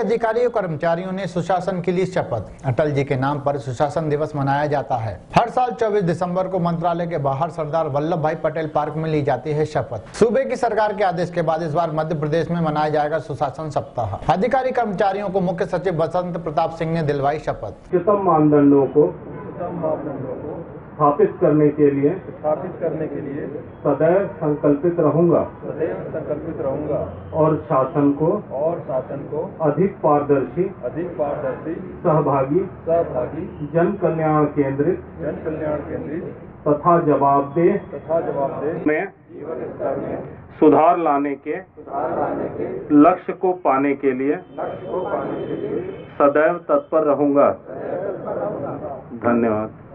अधिकारियों कर्मचारियों ने सुशासन के लिए शपथ। अटल जी के नाम पर सुशासन दिवस मनाया जाता है। हर साल 24 दिसंबर को मंत्रालय के बाहर सरदार वल्लभ भाई पटेल पार्क में ली जाती है शपथ। सूबे की सरकार के आदेश के बाद इस बार मध्य प्रदेश में मनाया जाएगा सुशासन सप्ताह। अधिकारी कर्मचारियों को मुख्य सचिव बसंत प्रताप सिंह ने दिलवाई शपथ। उच्चतम मानदंडों को स्थापित करने के लिए सदैव संकल्पित रहूंगा और शासन को अधिक पारदर्शी सहभागी जन कल्याण केंद्रित तथा जवाबदेह में सुधार लाने के लक्ष्य को पाने के लिए सदैव तत्पर रहूंगा। धन्यवाद।